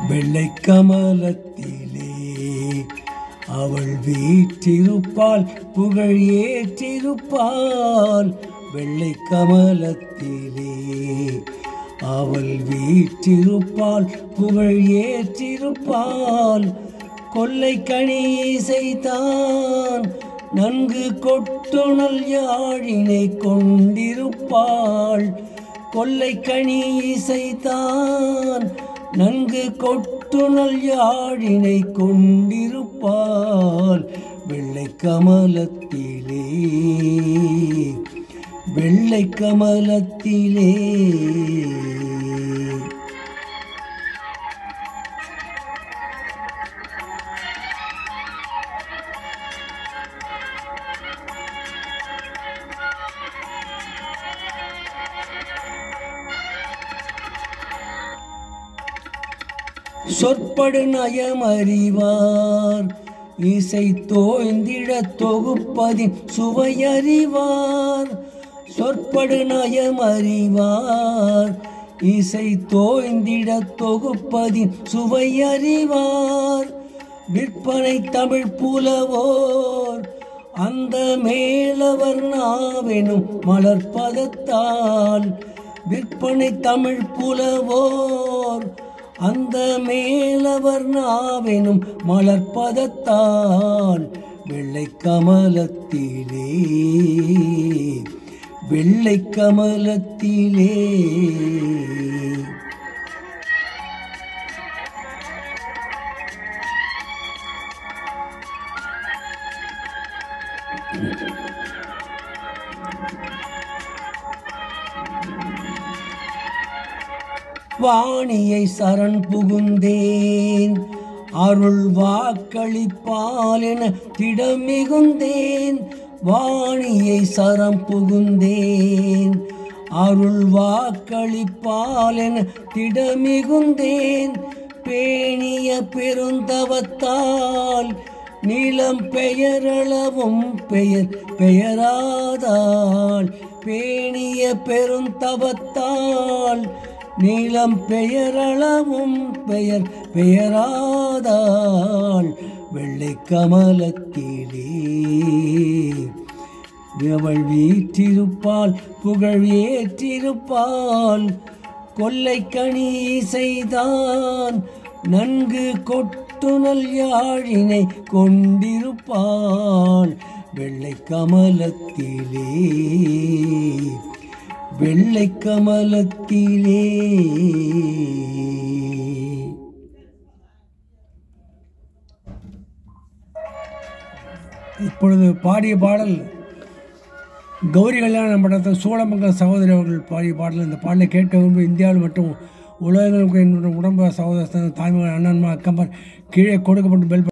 வெள்ளை கமலத்திலே அவள் வீற்றிருப்பாள், புகழ் ஏற்றிருப்பாள். வெள்ளை கமலத்திலே அவள் வீற்றிருப்பாள், புகழ் ஏற்றிருப்பாள். கொல்லை கனி இசைத்தான் நன்கு கொட்டுணல் யாழினை கொண்டிருப்பாள். கொல்லை கனி இசைத்தான் நன்கு கொட்டுணல் யாழினை கொண்டிருப்பாள். வெள்ளை கமலத்திலே வெள்ளை கமலத்திலே சொற்படு நயமறிவார், இசை தோய்ந்திட தொகுப்பதின் சுவையறிவார். சொற்படு நயமறிவார், இசை தோய்ந்திட தொகுப்பதின் சுவையறிவார். விற்பனை தமிழ் புலவோர் அந்த மேலவர் நாவெனும் மலர்பதத்தால். விற்பனை தமிழ் புலவோர் அந்த மேலவர் நாவெனும் மலர்பதத்தால். வெள்ளை கமலத்திலே வெள்ளை கமலத்திலே வாணியை சரண் புகுந்தேன், அருள் வாக்களிப்பால் என திடமிகுந்தேன். வாணியை சரண் புகுந்தேன், அருள் வாக்களிப்பால் என திடமிகுந்தேன். பேணிய பெருந்தவத்தால் நிலம் பெயரளவும் பெயராதாள். பேணிய பெருந்தவத்தால் நீளம் பெயரளவும் பெயராதாள். வெள்ளை கமலத்திலே அவள் வீற்றிருப்பாள், புகழ் ஏற்றிருப்பாள். கொல்லை கனி இசைதான் நன்கு கொட்டுணல் யாழினை கொண்டிருப்பாள். வெள்ளை கமலத்திலே வெள்ளை கமலத்திலே. இப்பொழுது பாடிய பாடல் கௌரி கல்யாண மண்டபத்தில் சோழமங்கல சகோதரி அவர்கள் பாடிய பாடல். இந்த பாடலை கேட்க விரும்பும் இந்தியாவில் மற்றும் உலகங்களுக்கு என்னுடைய உடம்பு சகோதர தாய்மகள் அண்ணன்மா அக்கம்பர் கீழே கொடுக்கப்படும் பெல்